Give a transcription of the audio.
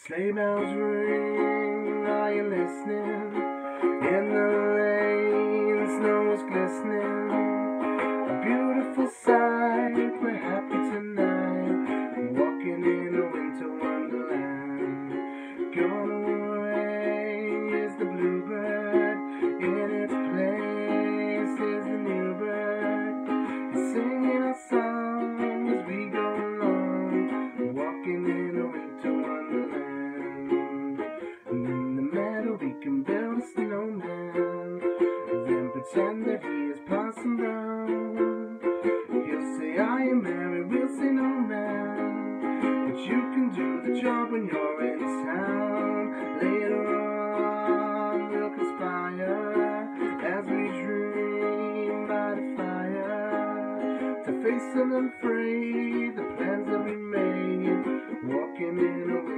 Sleigh bells ring, are you listening? In the lane, snow is glistening. A beautiful sight, we're happy tonight. Walking in a winter wonderland. Gone away is the bluebird, in its place is the new bird. He's singing a song as we go along, walking in a winter wonderland. And in the meadow we can build a snowman, then pretend that he is Parson Brown. He'll say, "Are you married?" We'll say, "No, man, but you can do the job when you're in town." Later on we'll conspire as we dream by the fire to face unafraid the plans that we made, walking in a